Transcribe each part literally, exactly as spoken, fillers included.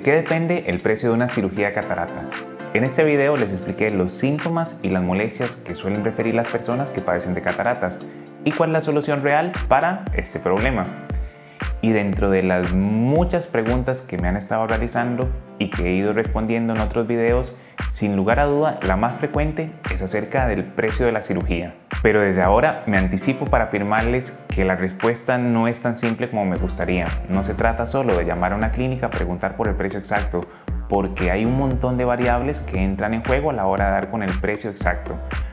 qué depende el precio de una cirugía de catarata? En este video les expliqué los síntomas y las molestias que suelen referir las personas que padecen de cataratas y cuál es la solución real para este problema. Y dentro de las muchas preguntas que me han estado realizando y que he ido respondiendo en otros videos, sin lugar a duda la más frecuente es acerca del precio de la cirugía. Pero desde ahora me anticipo para afirmarles que la respuesta no es tan simple como me gustaría. No se trata solo de llamar a una clínica a preguntar por el precio exacto, porque hay un montón de variables que entran en juego a la hora de dar con el precio exacto.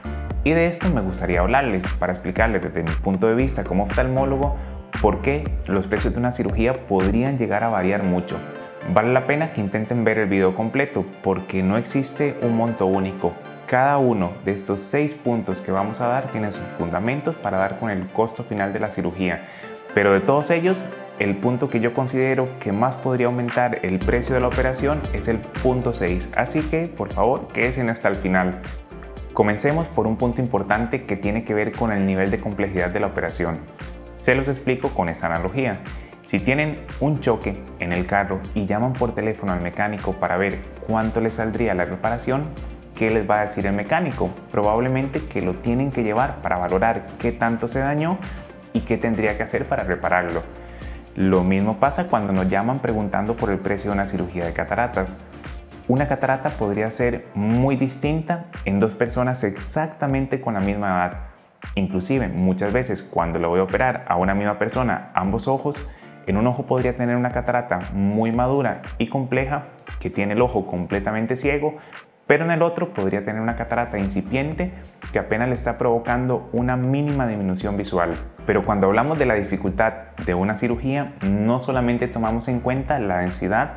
Y de esto me gustaría hablarles para explicarles desde mi punto de vista como oftalmólogo por qué los precios de una cirugía podrían llegar a variar mucho. Vale la pena que intenten ver el video completo porque no existe un monto único. Cada uno de estos seis puntos que vamos a dar tiene sus fundamentos para dar con el costo final de la cirugía. Pero de todos ellos, el punto que yo considero que más podría aumentar el precio de la operación es el punto seis. Así que, por favor, quédense hasta el final. Comencemos por un punto importante que tiene que ver con el nivel de complejidad de la operación. Se los explico con esta analogía. Si tienen un choque en el carro y llaman por teléfono al mecánico para ver cuánto les saldría la reparación, ¿qué les va a decir el mecánico? Probablemente que lo tienen que llevar para valorar qué tanto se dañó y qué tendría que hacer para repararlo. Lo mismo pasa cuando nos llaman preguntando por el precio de una cirugía de cataratas. Una catarata podría ser muy distinta en dos personas exactamente con la misma edad. Inclusive, muchas veces cuando le voy a operar a una misma persona ambos ojos, en un ojo podría tener una catarata muy madura y compleja que tiene el ojo completamente ciego, pero en el otro podría tener una catarata incipiente que apenas le está provocando una mínima disminución visual. Pero cuando hablamos de la dificultad de una cirugía, no solamente tomamos en cuenta la densidad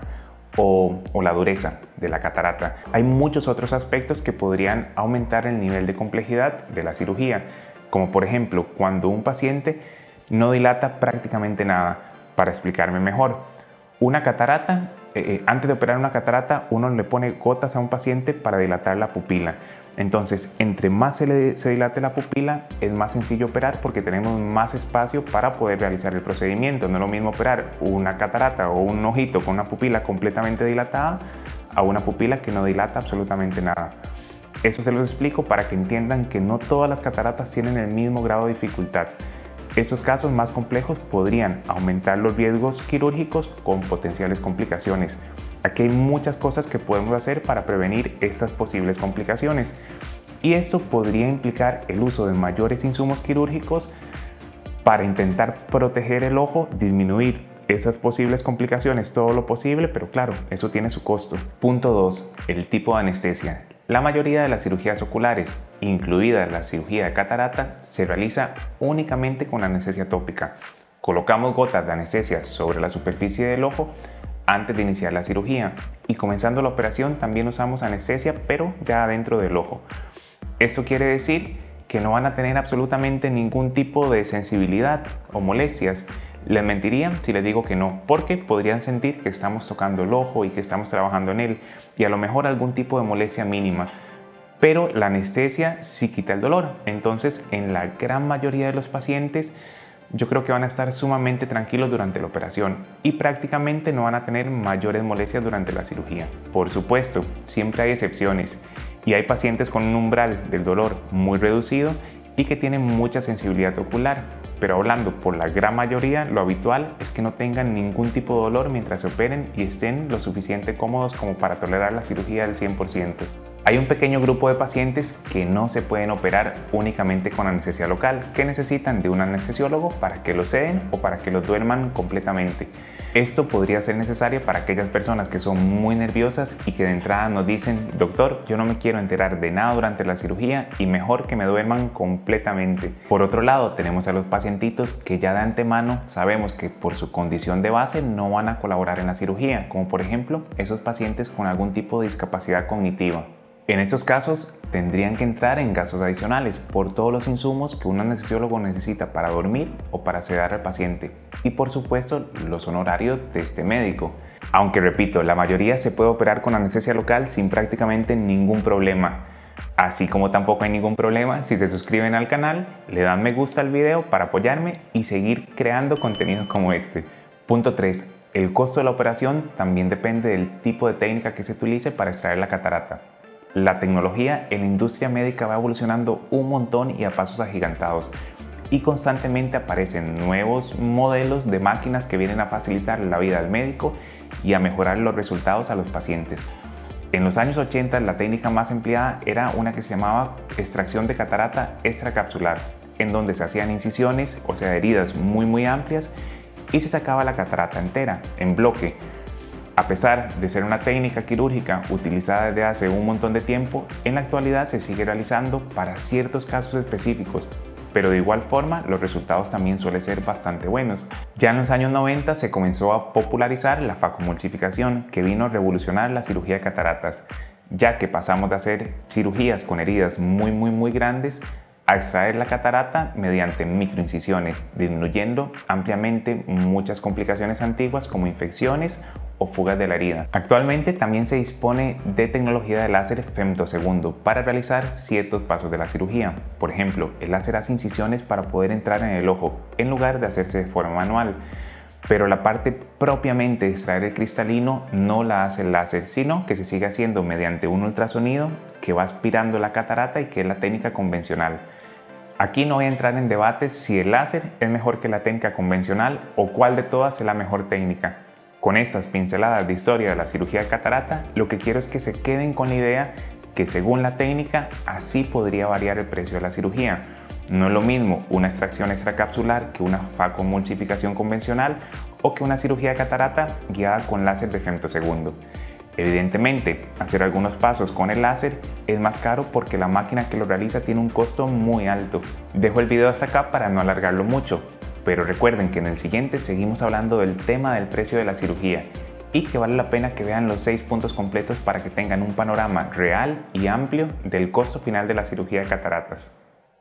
o, o la dureza de la catarata. Hay muchos otros aspectos que podrían aumentar el nivel de complejidad de la cirugía, como por ejemplo cuando un paciente no dilata prácticamente nada. Para explicarme mejor, una catarata, eh, antes de operar una catarata, uno le pone gotas a un paciente para dilatar la pupila. Entonces, entre más se, le, se dilate la pupila, es más sencillo operar porque tenemos más espacio para poder realizar el procedimiento. No es lo mismo operar una catarata o un ojito con una pupila completamente dilatada a una pupila que no dilata absolutamente nada. Eso se los explico para que entiendan que no todas las cataratas tienen el mismo grado de dificultad. Estos casos más complejos podrían aumentar los riesgos quirúrgicos con potenciales complicaciones. Aquí hay muchas cosas que podemos hacer para prevenir estas posibles complicaciones y esto podría implicar el uso de mayores insumos quirúrgicos para intentar proteger el ojo, disminuir esas posibles complicaciones todo lo posible, pero claro, eso tiene su costo. Punto dos. El tipo de anestesia. La mayoría de las cirugías oculares, incluida la cirugía de catarata, se realiza únicamente con anestesia tópica. Colocamos gotas de anestesia sobre la superficie del ojo antes de iniciar la cirugía y comenzando la operación también usamos anestesia pero ya adentro del ojo. Esto quiere decir que no van a tener absolutamente ningún tipo de sensibilidad o molestias. Les mentiría si les digo que no, porque podrían sentir que estamos tocando el ojo y que estamos trabajando en él y a lo mejor algún tipo de molestia mínima. Pero la anestesia sí quita el dolor, entonces en la gran mayoría de los pacientes yo creo que van a estar sumamente tranquilos durante la operación y prácticamente no van a tener mayores molestias durante la cirugía. Por supuesto, siempre hay excepciones y hay pacientes con un umbral del dolor muy reducido y que tienen mucha sensibilidad ocular, pero hablando por la gran mayoría, lo habitual es que no tengan ningún tipo de dolor mientras se operen y estén lo suficiente cómodos como para tolerar la cirugía al cien por ciento. Hay un pequeño grupo de pacientes que no se pueden operar únicamente con anestesia local, que necesitan de un anestesiólogo para que los seden o para que los duerman completamente. Esto podría ser necesario para aquellas personas que son muy nerviosas y que de entrada nos dicen: doctor, yo no me quiero enterar de nada durante la cirugía y mejor que me duerman completamente. Por otro lado, tenemos a los pacientitos que ya de antemano sabemos que por su condición de base no van a colaborar en la cirugía, como por ejemplo esos pacientes con algún tipo de discapacidad cognitiva. En estos casos tendrían que entrar en gastos adicionales por todos los insumos que un anestesiólogo necesita para dormir o para sedar al paciente y por supuesto los honorarios de este médico. Aunque repito, la mayoría se puede operar con anestesia local sin prácticamente ningún problema. Así como tampoco hay ningún problema si se suscriben al canal, le dan me gusta al video para apoyarme y seguir creando contenidos como este. Punto tres. El costo de la operación también depende del tipo de técnica que se utilice para extraer la catarata. La tecnología en la industria médica va evolucionando un montón y a pasos agigantados, y constantemente aparecen nuevos modelos de máquinas que vienen a facilitar la vida al médico y a mejorar los resultados a los pacientes. En los años ochenta la técnica más empleada era una que se llamaba extracción de catarata extracapsular, en donde se hacían incisiones, o sea, heridas muy muy amplias, y se sacaba la catarata entera, en bloque. A pesar de ser una técnica quirúrgica utilizada desde hace un montón de tiempo, en la actualidad se sigue realizando para ciertos casos específicos, pero de igual forma los resultados también suelen ser bastante buenos. Ya en los años noventa se comenzó a popularizar la facomulsificación, que vino a revolucionar la cirugía de cataratas, ya que pasamos de hacer cirugías con heridas muy muy muy grandes a extraer la catarata mediante microincisiones, disminuyendo ampliamente muchas complicaciones antiguas como infecciones o fugas de la herida. Actualmente también se dispone de tecnología de láser femtosegundo para realizar ciertos pasos de la cirugía. Por ejemplo, el láser hace incisiones para poder entrar en el ojo en lugar de hacerse de forma manual. Pero la parte propiamente de extraer el cristalino no la hace el láser, sino que se sigue haciendo mediante un ultrasonido que va aspirando la catarata y que es la técnica convencional. Aquí no voy a entrar en debates si el láser es mejor que la técnica convencional o cuál de todas es la mejor técnica. Con estas pinceladas de historia de la cirugía de catarata, lo que quiero es que se queden con la idea que según la técnica, así podría variar el precio de la cirugía. No es lo mismo una extracción extracapsular que una facomulsificación convencional o que una cirugía de catarata guiada con láser de femtosegundo. Evidentemente, hacer algunos pasos con el láser es más caro porque la máquina que lo realiza tiene un costo muy alto. Dejo el video hasta acá para no alargarlo mucho, pero recuerden que en el siguiente seguimos hablando del tema del precio de la cirugía y que vale la pena que vean los seis puntos completos para que tengan un panorama real y amplio del costo final de la cirugía de cataratas.